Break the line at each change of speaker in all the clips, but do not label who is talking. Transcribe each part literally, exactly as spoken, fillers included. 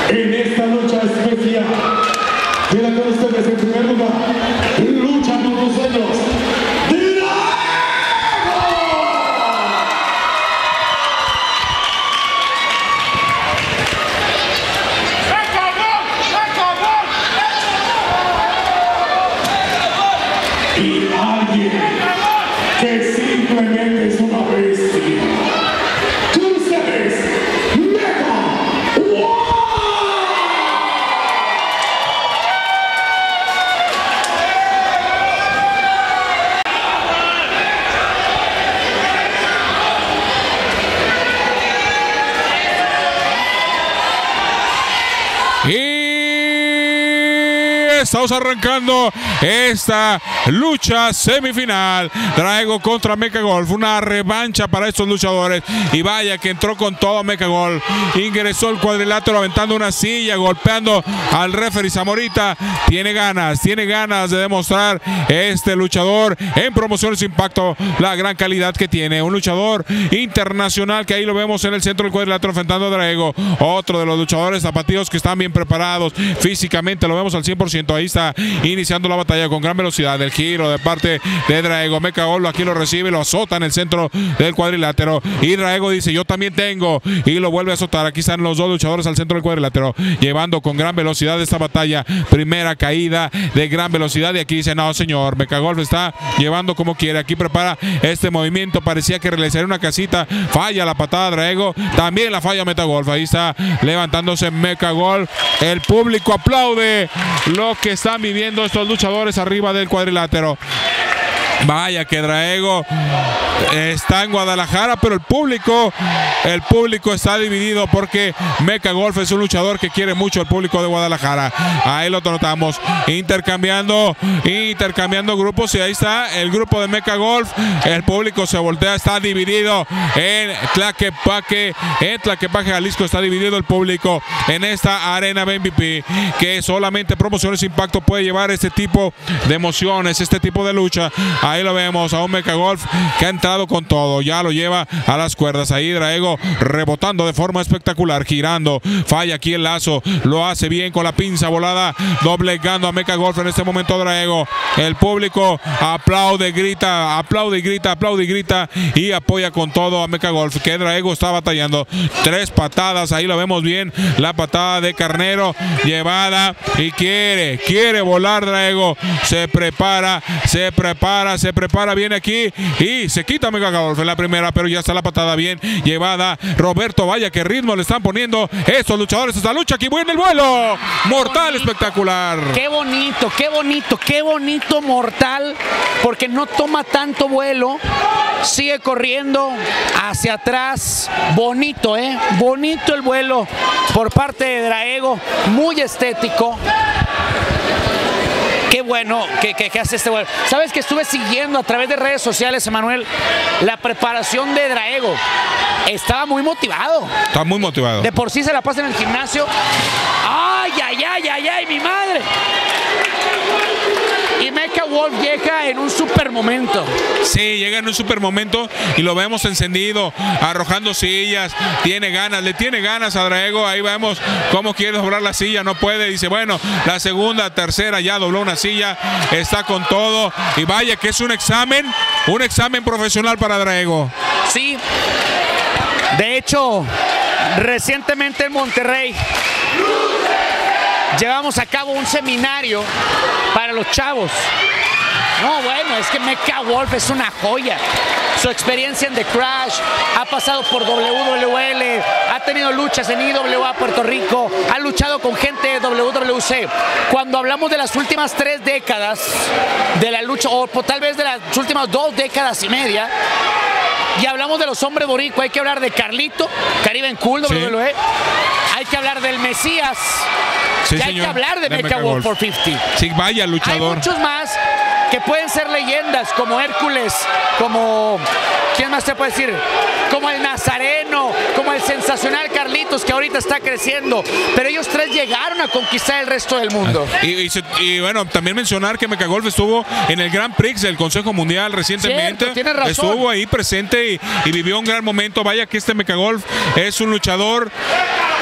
en esta lucha especial. Queda con ustedes en primer lugar, lucha por los sueños. Y alguien que simplemente es una bestia. Con ustedes, Megawolf.
Estamos arrancando esta lucha semifinal. Draego contra Megawolf, una revancha para estos luchadores. Y vaya que entró con todo Megawolf. Ingresó el cuadrilátero aventando una silla, golpeando al referee Zamorita. Tiene ganas, tiene ganas de demostrar este luchador en Promociones Impacto la gran calidad que tiene. Un luchador internacional que ahí lo vemos en el centro del cuadrilátero enfrentando a Draego. Otro de los luchadores zapatillos que están bien preparados físicamente, lo vemos al cien por ciento. Ahí está iniciando la batalla con gran velocidad. El giro de parte de Draego. Megawolf aquí lo recibe, lo azota en el centro del cuadrilátero. Y Draego dice: yo también tengo. Y lo vuelve a azotar. Aquí están los dos luchadores al centro del cuadrilátero, llevando con gran velocidad esta batalla. Primera caída de gran velocidad. Y aquí dice: no, señor. Megawolf está llevando como quiere. Aquí prepara este movimiento. Parecía que realizaría una casita. Falla la patada Draego. También la falla Megawolf. Ahí está levantándose Megawolf. El público aplaude lo que están viviendo estos luchadores arriba del cuadrilátero. Vaya que Draego está en Guadalajara, pero el público, el público está dividido porque Megawolf es un luchador que quiere mucho el público de Guadalajara. Ahí lo notamos, intercambiando, intercambiando grupos, y ahí está el grupo de Megawolf. El público se voltea, está dividido en Tlaquepaque, en Tlaquepaque, Jalisco está dividido el público en esta arena B M V P, que solamente Promociones Impacto puede llevar este tipo de emociones, este tipo de lucha. Ahí lo vemos a un Megawolf que ha entrado con todo, ya lo lleva a las cuerdas. Ahí Draego rebotando de forma espectacular, girando, falla aquí el lazo, lo hace bien con la pinza volada, doblegando a Megawolf en este momento Draego. El público aplaude, grita, aplaude y grita, aplaude y grita y apoya con todo a Megawolf, que Draego está batallando. Tres patadas, ahí lo vemos bien, la patada de Carnero llevada y quiere, quiere volar Draego, se prepara, se prepara, se prepara, viene aquí y se quita Megawolf en la primera, pero ya está la patada bien llevada. Roberto, vaya que ritmo le están poniendo estos luchadores esta lucha. Aquí viene el vuelo mortal, espectacular.
Qué bonito, qué bonito, qué bonito Mortal, porque no toma tanto vuelo, sigue corriendo hacia atrás. Bonito, eh, bonito el vuelo por parte de Draego, muy estético. Qué bueno que, que, que hace este vuelo. Sabes que estuve siguiendo a través de redes sociales, Emanuel, la preparación de Draego. Estaba muy motivado.
Está muy motivado.
De por sí se la pasa en el gimnasio. ¡Ay, ay, ay, ay, ay, mi madre! Y Megawolf llega en un super momento.
Sí, llega en un super momento y lo vemos encendido, arrojando sillas, tiene ganas, le tiene ganas a Draego. Ahí vemos cómo quiere doblar la silla, no puede, dice bueno, la segunda, tercera, ya dobló una silla, está con todo. Y vaya que es un examen, un examen profesional para Draego.
Sí, de hecho, recientemente en Monterrey llevamos a cabo un seminario para los chavos. No, bueno, es que Megawolf es una joya. Su experiencia en The Crash, ha pasado por W W L, ha tenido luchas en I W A Puerto Rico, ha luchado con gente de W W C. Cuando hablamos de las últimas tres décadas de la lucha, o tal vez de las últimas dos décadas y media, y hablamos de los hombres boricua, hay que hablar de Carlito, Caribe Cool, W W E, sí. Hay que hablar del Mesías,
sí,
y hay
señor,
que hablar de, de Megawolf por cincuenta.
Sí, vaya luchador.
Hay muchos más que pueden ser leyendas, como Hércules, como, ¿quién más te puede decir? Como el Nazareno, como el sensacional Carlitos, que ahorita está creciendo, pero ellos tres llegaron a conquistar el resto del mundo.
Y, y, y bueno, también mencionar que Megawolf estuvo en el Grand Prix del Consejo Mundial recientemente.
Cierto, tienes razón.
Estuvo ahí presente y, y vivió un gran momento. Vaya que este Megawolf es un luchador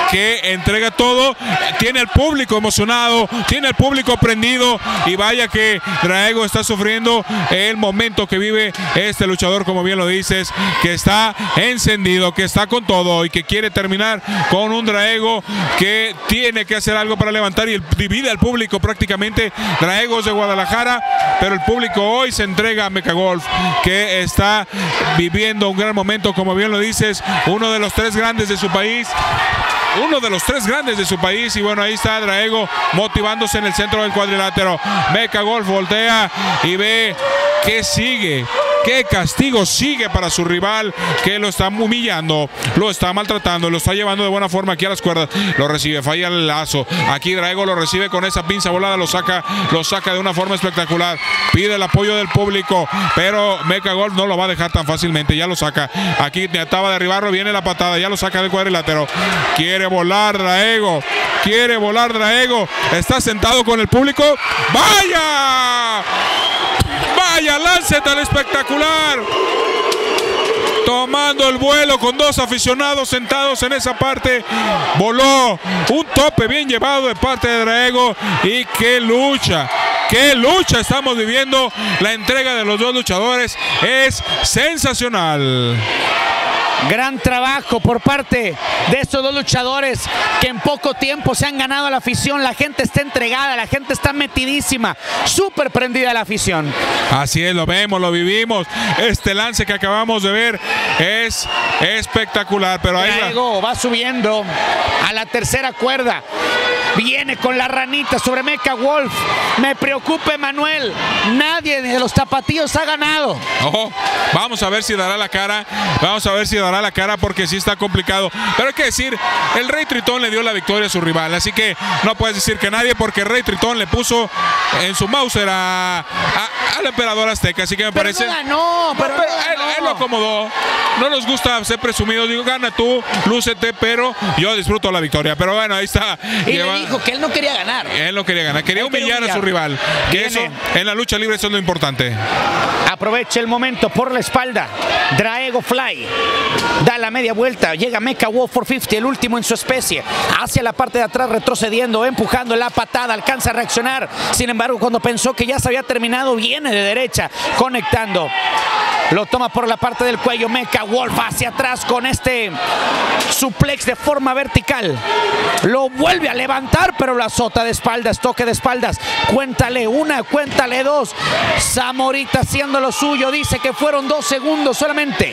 que entrega todo, tiene el público emocionado, tiene el público prendido, y vaya que Draego está sufriendo el momento que vive este luchador, como bien lo dices, que está encendido, que está con todo y que quiere terminar con un Draego que tiene que hacer algo para levantar, y el, divide al público prácticamente. Draego es de Guadalajara, pero el público hoy se entrega a Mecha Golf, que está viviendo un gran momento, como bien lo dices, uno de los tres grandes de su país. Uno de los tres grandes de su país, y bueno, ahí está Draego motivándose en el centro del cuadrilátero. Mecha Golf voltea y ve que sigue, qué castigo sigue para su rival, que lo está humillando, lo está maltratando, lo está llevando de buena forma aquí a las cuerdas. Lo recibe, falla el lazo. Aquí Draego lo recibe con esa pinza volada, lo saca, lo saca de una forma espectacular. Pide el apoyo del público, pero Mecha Golf no lo va a dejar tan fácilmente, ya lo saca. Aquí trataba de derribarlo, viene la patada, ya lo saca del cuadrilátero. Quiere volar Draego, quiere volar Draego, está sentado con el público. ¡Vaya! ¡Vaya lance tan espectacular! Tomando el vuelo con dos aficionados sentados en esa parte. Voló un tope bien llevado de parte de Draego, y qué lucha. ¡Qué lucha estamos viviendo! La entrega de los dos luchadores es sensacional.
Gran trabajo por parte de estos dos luchadores que en poco tiempo se han ganado a la afición. La gente está entregada, la gente está metidísima, súper prendida la afición.
Así es, lo vemos, lo vivimos. Este lance que acabamos de ver es espectacular, pero ahí
Draego va subiendo a la tercera cuerda. Viene con la ranita sobre Mecha Golf. Me preocupa, Emanuel. Nadie de los tapatíos ha ganado.
Ojo, vamos a ver si dará la cara. Vamos a ver si dará la cara, porque sí está complicado. Pero hay que decir, el Rey Tritón le dio la victoria a su rival. Así que no puedes decir que nadie, porque el Rey Tritón le puso en su Mauser a, a, al emperador azteca. Así que me
pero
parece...
No ganó, pero
pero
no
él,
ganó.
él lo acomodó. No nos gusta ser presumidos. Digo, gana tú, lúcete, pero yo disfruto la victoria. Pero bueno, ahí está.
Y
Lleva...
le dijo que él no quería ganar.
Él no quería ganar, quería
Él quería
humillar, humillar a su rival. Que
Viene.
eso, en la lucha libre, eso es lo importante.
Aprovecha el momento por la espalda. Draego Fly da la media vuelta. Llega Mecha Wolf cuatrocientos cincuenta, el último en su especie. Hacia la parte de atrás, retrocediendo, empujando la patada. Alcanza a reaccionar. Sin embargo, cuando pensó que ya se había terminado, viene de derecha, conectando. Lo toma por la parte del cuello. Mecha Wolf hacia atrás con este suplex de forma vertical. Lo vuelve a levantar, pero lo azota de espaldas, toque de espaldas. Cuéntale una, cuéntale dos. Zamorita haciendo lo suyo. Dice que fueron dos segundos solamente.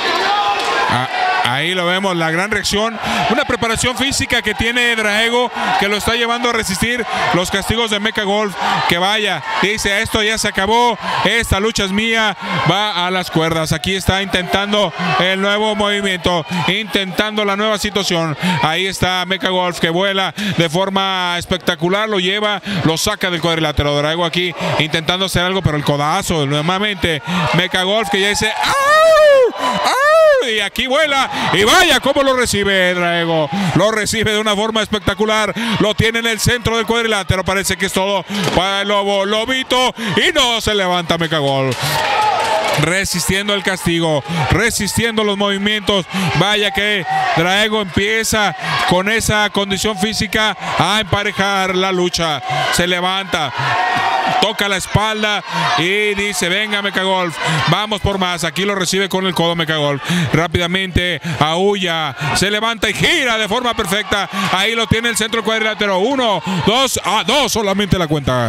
Ah, ahí lo vemos, la gran reacción, una preparación física que tiene Draego, que lo está llevando a resistir los castigos de Mecha Golf. Que vaya, dice, esto ya se acabó, esta lucha es mía, va a las cuerdas. Aquí está intentando el nuevo movimiento, intentando la nueva situación. Ahí está Mecha Golf, que vuela de forma espectacular, lo lleva, lo saca del cuadrilátero. Draego aquí intentando hacer algo, pero el codazo nuevamente. Mecha Golf, que ya dice ¡au! ¡au! Y aquí vuela, y vaya cómo lo recibe Draego. Lo recibe de una forma espectacular. Lo tiene en el centro del cuadrilátero. Parece que es todo para el lobo, lobito, y no se levanta Mecha Golf. Resistiendo el castigo, resistiendo los movimientos. Vaya que Draego empieza con esa condición física a emparejar la lucha. Se levanta, toca la espalda y dice, venga Mecha Golf, vamos por más. Aquí lo recibe con el codo Mecha Golf. Rápidamente aúlla, se levanta y gira de forma perfecta. Ahí lo tiene el centro del cuadrilátero. Uno, dos, a dos solamente la cuenta.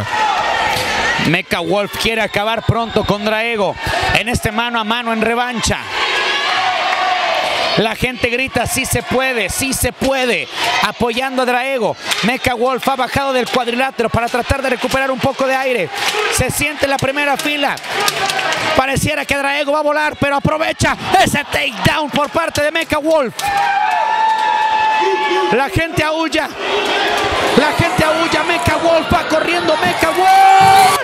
Mecha Wolf quiere acabar pronto con Draego en este mano a mano en revancha. La gente grita, sí se puede, sí se puede, apoyando a Draego. Mecha Wolf ha bajado del cuadrilátero para tratar de recuperar un poco de aire. Se siente en la primera fila. Pareciera que Draego va a volar, pero aprovecha ese takedown por parte de Mecha Wolf. La gente aúlla. La gente aúlla. Mecha Wolf va corriendo. Mecha Wolf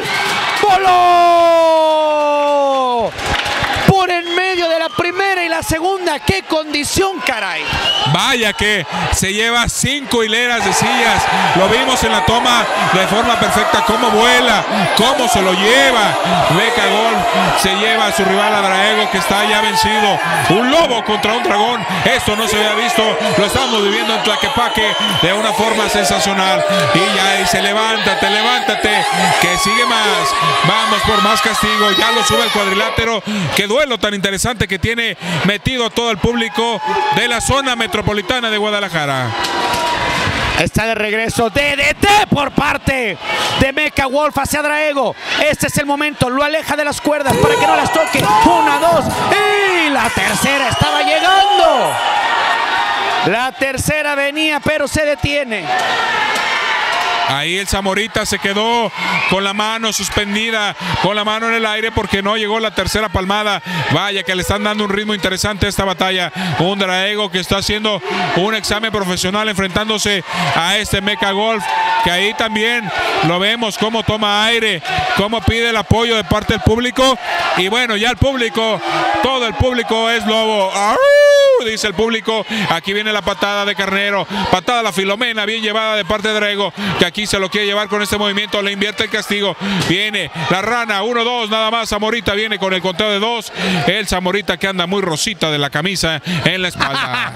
voló por en medio de la primera y la segunda. ¡Qué condición, caray!
Vaya que se lleva cinco hileras de sillas. Lo vimos en la toma de forma perfecta, cómo vuela, cómo se lo lleva. Mecha Golf se lleva a su rival a Draego, que está ya vencido. Un lobo contra un dragón. Esto no se había visto. Lo estamos viviendo en Tlaquepaque de una forma sensacional. Y ya dice, levántate, levántate, que sigue más. Vamos por más castigo. Ya lo sube el cuadrilátero. Qué duelo tan interesante que tiene metido a todo el público de la zona metropolitana de Guadalajara.
Está de regreso D D T por parte de Mecha Wolf hacia Draego. Este es el momento, lo aleja de las cuerdas para que no las toque. Una, dos y la tercera estaba llegando. La tercera venía, pero se detiene.
Ahí el Zamorita se quedó con la mano suspendida, con la mano en el aire, porque no llegó la tercera palmada. Vaya que le están dando un ritmo interesante a esta batalla. Un Draego que está haciendo un examen profesional enfrentándose a este Mecha Golf, que ahí también lo vemos cómo toma aire, cómo pide el apoyo de parte del público. Y bueno, ya el público, todo el público es lobo. ¡Arr! Dice el público. Aquí viene la patada de Carnero, patada a la Filomena, bien llevada de parte de Draego, que aquí se lo quiere llevar con este movimiento, le invierte el castigo. Viene la rana, uno, dos, nada más. Zamorita viene con el conteo de dos. El Zamorita que anda muy rosita de la camisa en la espalda.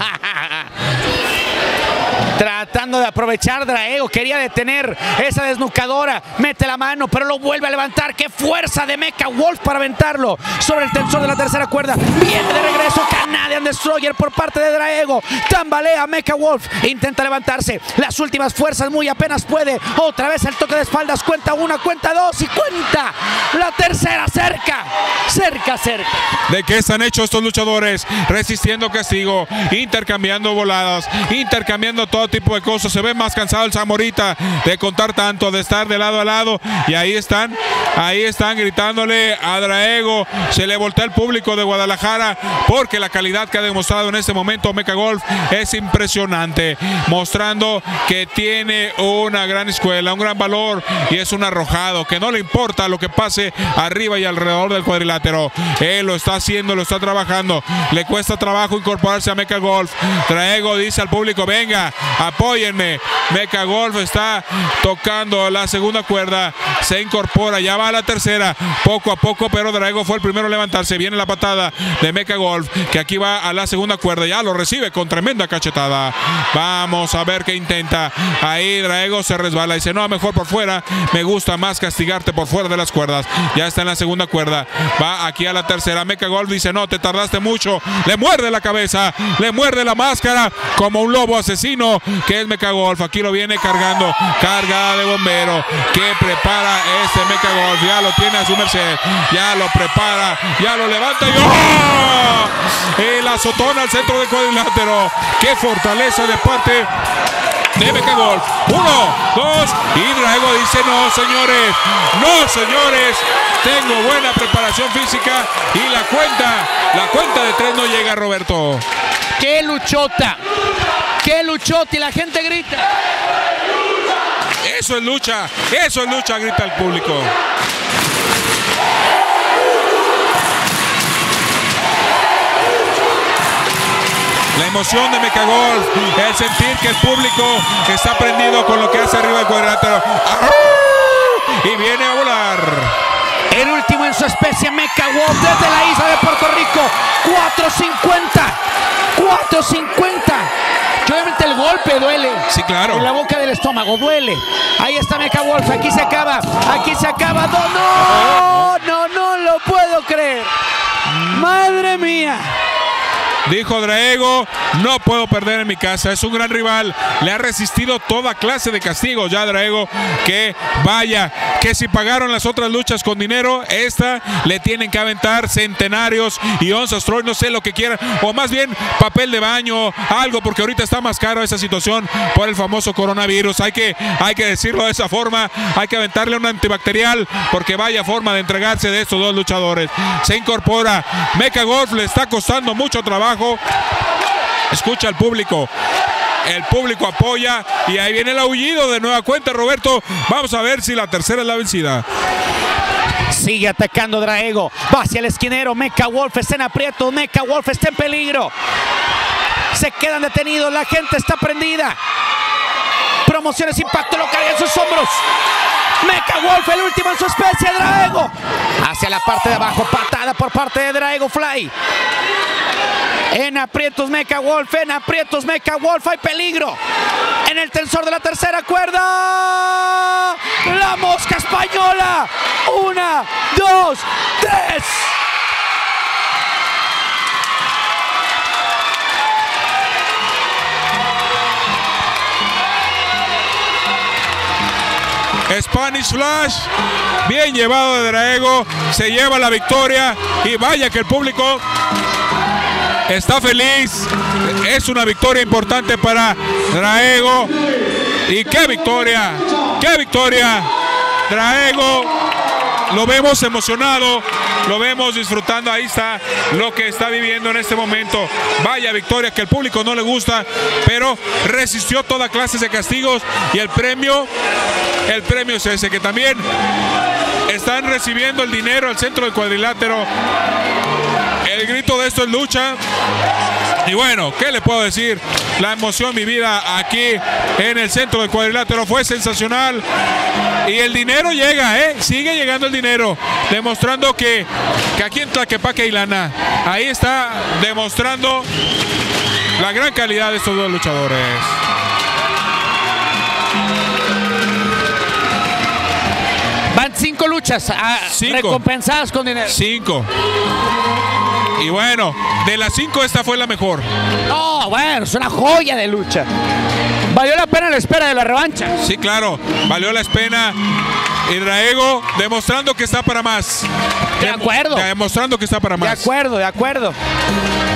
Tratando de aprovechar Draego, quería detener esa desnucadora, mete la mano, pero lo vuelve a levantar. ¡Qué fuerza de Mecha Wolf para aventarlo sobre el tensor de la tercera cuerda! Viene de regreso Canadian Destroyer por parte de Draego. Tambalea Mecha Wolf, intenta levantarse, las últimas fuerzas, muy apenas puede. Otra vez el toque de espaldas, cuenta una, cuenta dos y cuenta la tercera, cerca, cerca, cerca.
¿De qué están hechos estos luchadores? Resistiendo castigo, intercambiando voladas, intercambiando todo tipo de cosas. Se ve más cansado el Zamorita de contar tanto, de estar de lado a lado, y ahí están, ahí están gritándole a Draego. Se le voltea el público de Guadalajara, porque la calidad que ha demostrado en este momento Mecha Golf es impresionante, mostrando que tiene una gran escuela, un gran valor, y es un arrojado que no le importa lo que pase arriba y alrededor del cuadrilátero. Él lo está haciendo, lo está trabajando. Le cuesta trabajo incorporarse a Mecha Golf. Draego dice al público, venga, apóyenme. Mecha Golf está tocando la segunda cuerda, se incorpora, ya va a la tercera, poco a poco, pero Draego fue el primero a levantarse. Viene la patada de Mecha Golf, que aquí va a la segunda cuerda, ya lo recibe con tremenda cachetada. Vamos a ver qué intenta. Ahí Draego se resbala y dice, no, mejor por fuera, me gusta más castigarte por fuera de las cuerdas. Ya está en la segunda cuerda, va aquí a la tercera. Mecha Golf dice, no, te tardaste mucho. Le muerde la cabeza, le muerde la máscara, como un lobo asesino que es Mecha Golf. Aquí lo viene cargando, carga de bombero, que prepara este Mecha Golf. Ya lo tiene a su merced, ya lo prepara, ya lo levanta y ¡oh! El azotón al centro del cuadrilátero. Qué fortaleza de parte de Mecha Golf. Uno, dos, y Draego dice, no señores, no señores, tengo buena preparación física, y la cuenta, la cuenta de tres no llega, Roberto.
¡Qué luchota! ¡Qué luchota! Y la gente grita.
Eso es lucha, eso es lucha, grita el público. La emoción de Mecha Golf, el sentir que el público está prendido con lo que hace arriba del cuadrilátero. Y viene a volar.
El último en su especie, Mecha Wolf, desde la isla de Puerto Rico. cuatro cincuenta. cuatro cincuenta. Que obviamente el golpe duele.
Sí, claro.
En la boca del estómago duele. Ahí está Mecha Wolf. Aquí se acaba. Aquí se acaba. No, no, no, no lo puedo creer. Madre mía.
Dijo Draego, no puedo perder en mi casa, es un gran rival, le ha resistido toda clase de castigos ya Draego, que vaya, que si pagaron las otras luchas con dinero, esta le tienen que aventar centenarios y onzas Troy, no sé lo que quieran, o más bien papel de baño, algo, porque ahorita está más caro esa situación por el famoso coronavirus, hay que, hay que decirlo de esa forma, hay que aventarle un antibacterial, porque vaya forma de entregarse de estos dos luchadores. Se incorpora, Mecha Golf le está costando mucho trabajo. Escucha al público, el público apoya, y ahí viene el aullido de nueva cuenta, Roberto. Vamos a ver si la tercera es la vencida.
Sigue atacando Draego, va hacia el esquinero. Mecha Wolf está en aprieto, Mecha Wolf está en peligro. se quedan detenidos, la gente está prendida. Promociones Impacto lo carga en sus hombros. Mecha Wolf, el último en su especie, Draego. Hacia la parte de abajo, patada por parte de Draego Fly. En aprietos Mecha Wolf, en aprietos Mecha Wolf, hay peligro. En el tensor de la tercera cuerda. La mosca española. Una, dos, tres.
Spanish Flash, bien llevado de Draego, se lleva la victoria y vaya que el público está feliz. Es una victoria importante para Draego. Y qué victoria, qué victoria. Draego, lo vemos emocionado, lo vemos disfrutando. Ahí está lo que está viviendo en este momento. Vaya victoria que al público no le gusta, pero resistió toda clase de castigos. Y el premio, el premio es ese, que también están recibiendo el dinero al centro del cuadrilátero. El grito de esto es lucha. Y bueno, ¿qué le puedo decir? La emoción vivida aquí en el centro del cuadrilátero fue sensacional. Y el dinero llega, ¿eh? Sigue llegando el dinero. Demostrando que, que aquí en Tlaquepaque hay lana. Ahí está demostrando la gran calidad de estos dos luchadores.
Van cinco luchas a,
Cinco.
recompensadas con dinero.
Cinco. Y bueno, de las cinco esta fue la mejor.
No, bueno, es una joya de lucha. Valió la pena la espera de la revancha.
Sí, claro, valió la pena. Y Draego demostrando que está para más.
De acuerdo.
Demostrando que está para más.
De acuerdo, de acuerdo.